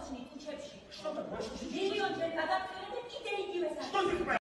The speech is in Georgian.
მოვაჩნი კუჩებში. Что такое? მილიონჯერ გადავწერე და კიდე იგივე საკითხი.